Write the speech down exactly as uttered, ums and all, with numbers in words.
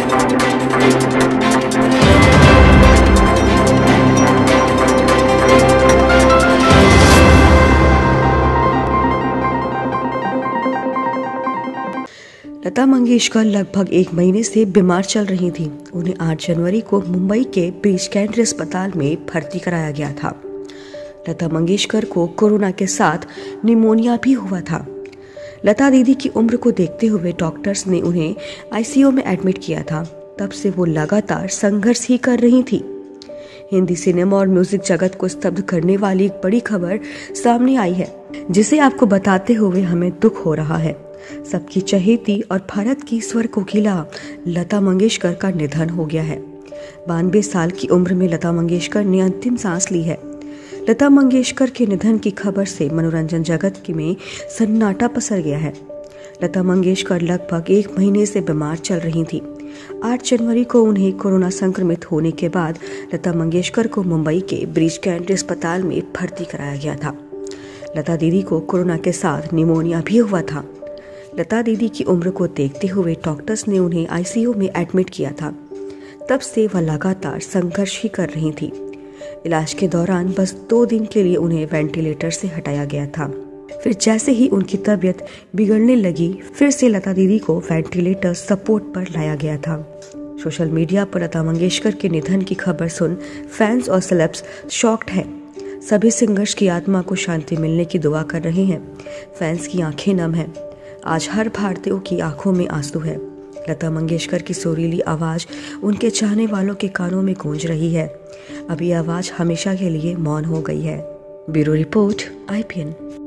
लता मंगेशकर लगभग एक महीने से बीमार चल रही थी। उन्हें आठ जनवरी को मुंबई के ब्रीच कैंडी अस्पताल में भर्ती कराया गया था। लता मंगेशकर को कोरोना के साथ निमोनिया भी हुआ था। लता दीदी की उम्र को देखते हुए डॉक्टर्स ने उन्हें आईसीयू में एडमिट किया था। तब से वो लगातार संघर्ष ही कर रही थी। हिंदी सिनेमा और म्यूजिक जगत को स्तब्ध करने वाली एक बड़ी खबर सामने आई है, जिसे आपको बताते हुए हमें दुख हो रहा है। सबकी चहेती और भारत की स्वर कोकिला लता मंगेशकर का निधन हो गया है। बानवे साल की उम्र में लता मंगेशकर ने अंतिम सांस ली है। लता मंगेशकर के निधन की खबर से मनोरंजन जगत में सन्नाटा पसर गया है। लता मंगेशकर लगभग एक महीने से बीमार चल रही थी। आठ जनवरी को उन्हें कोरोना संक्रमित होने के बाद लता मंगेशकर को मुंबई के ब्रीच कैंडी अस्पताल में भर्ती कराया गया था। लता दीदी को कोरोना के साथ निमोनिया भी हुआ था। लता दीदी की उम्र को देखते हुए डॉक्टर्स ने उन्हें आईसीयू में एडमिट किया था। तब से वह लगातार संघर्ष ही कर रही थी। इलाज के दौरान बस दो दिन के लिए उन्हें वेंटिलेटर से हटाया गया था। फिर जैसे ही उनकी तबीयत बिगड़ने लगी, फिर से लता दीदी को वेंटिलेटर सपोर्ट पर लाया गया था। सोशल मीडिया पर लता मंगेशकर के निधन की खबर सुन फैंस और सेलेब्स शॉक्ड हैं। सभी सिंगर्स की आत्मा को शांति मिलने की दुआ कर रहे हैं। फैंस की आंखें नम हैं। आज हर भारतीयों की आंखों में आंसू है। लता मंगेशकर की सुरीली आवाज उनके चाहने वालों के कानों में गूंज रही है। अब ये आवाज हमेशा के लिए मौन हो गई है। Bureau report I P N.